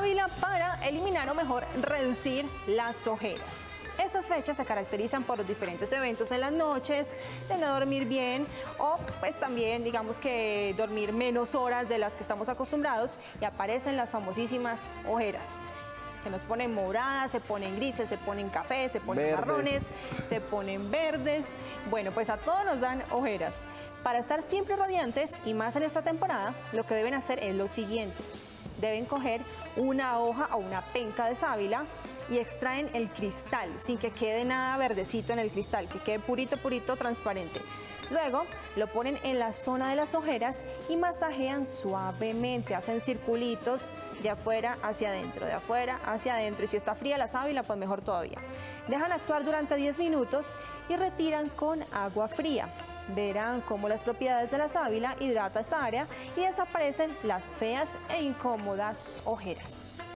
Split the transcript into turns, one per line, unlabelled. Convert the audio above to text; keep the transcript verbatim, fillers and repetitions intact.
sábila para eliminar o mejor reducir las ojeras. Estas fechas se caracterizan por los diferentes eventos en las noches, de no dormir bien o pues también digamos que dormir menos horas de las que estamos acostumbrados y aparecen las famosísimas ojeras. Se nos ponen moradas, se ponen grises, se ponen cafés, se ponen
Verdes.
marrones, se ponen verdes. Bueno, pues a todos nos dan ojeras. Para estar siempre radiantes y más en esta temporada, lo que deben hacer es lo siguiente. Deben coger una hoja o una penca de sábila y extraen el cristal, sin que quede nada verdecito en el cristal, que quede purito, purito, transparente. Luego lo ponen en la zona de las ojeras y masajean suavemente, hacen circulitos de afuera hacia adentro, de afuera hacia adentro. Y si está fría la sábila, pues mejor todavía. Dejan actuar durante diez minutos y retiran con agua fría. Verán cómo las propiedades de la sábila hidrata esta área y desaparecen las feas e incómodas ojeras.